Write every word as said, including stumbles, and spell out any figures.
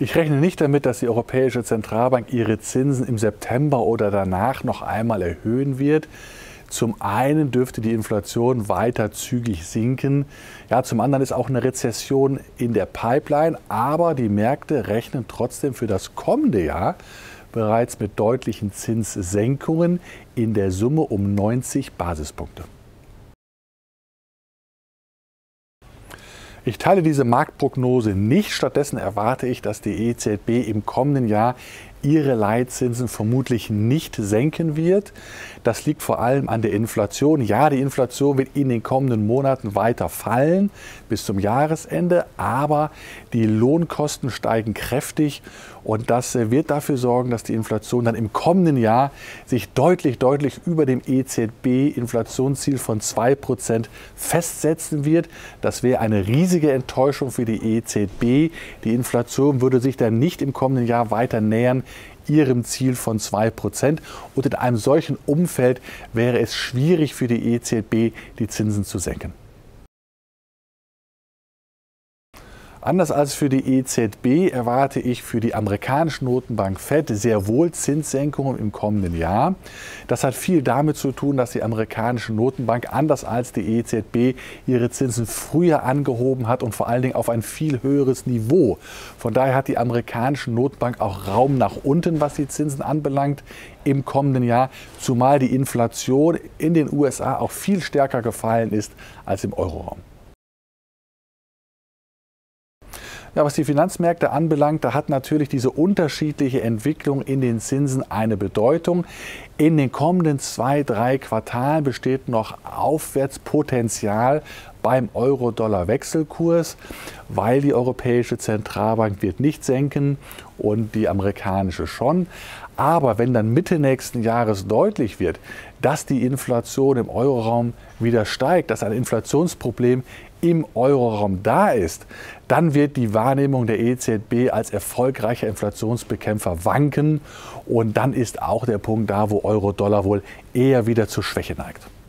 Ich rechne nicht damit, dass die Europäische Zentralbank ihre Zinsen im September oder danach noch einmal erhöhen wird. Zum einen dürfte die Inflation weiter zügig sinken. Ja, zum anderen ist auch eine Rezession in der Pipeline. Aber die Märkte rechnen trotzdem für das kommende Jahr bereits mit deutlichen Zinssenkungen in der Summe um neunzig Basispunkte. Ich teile diese Marktprognose nicht. Stattdessen erwarte ich, dass die E Z B im kommenden Jahr ihre Leitzinsen vermutlich nicht senken wird. Das liegt vor allem an der Inflation. Ja, die Inflation wird in den kommenden Monaten weiter fallen bis zum Jahresende, aber die Lohnkosten steigen kräftig und das wird dafür sorgen, dass die Inflation dann im kommenden Jahr sich deutlich, deutlich über dem E Z B-Inflationsziel von zwei Prozent festsetzen wird. Das wäre eine riesige Enttäuschung für die E Z B. Die Inflation würde sich dann nicht im kommenden Jahr weiter nähern ihrem Ziel von zwei Prozent. Und in einem solchen Umfeld wäre es schwierig für die E Z B, die Zinsen zu senken. Anders als für die E Z B erwarte ich für die amerikanische Notenbank Fed sehr wohl Zinssenkungen im kommenden Jahr. Das hat viel damit zu tun, dass die amerikanische Notenbank anders als die E Z B ihre Zinsen früher angehoben hat und vor allen Dingen auf ein viel höheres Niveau. Von daher hat die amerikanische Notenbank auch Raum nach unten, was die Zinsen anbelangt im kommenden Jahr, zumal die Inflation in den U S A auch viel stärker gefallen ist als im Euroraum. Ja, was die Finanzmärkte anbelangt, da hat natürlich diese unterschiedliche Entwicklung in den Zinsen eine Bedeutung. In den kommenden zwei, drei Quartalen besteht noch Aufwärtspotenzial beim Euro-Dollar-Wechselkurs, weil die Europäische Zentralbank wird nicht senken und die amerikanische schon. Aber wenn dann Mitte nächsten Jahres deutlich wird, dass die Inflation im Euroraum wieder steigt, dass ein Inflationsproblem im Euroraum da ist, dann wird die Wahrnehmung der E Z B als erfolgreicher Inflationsbekämpfer wanken und dann ist auch der Punkt da, wo Euro-Dollar wohl eher wieder zur Schwäche neigt.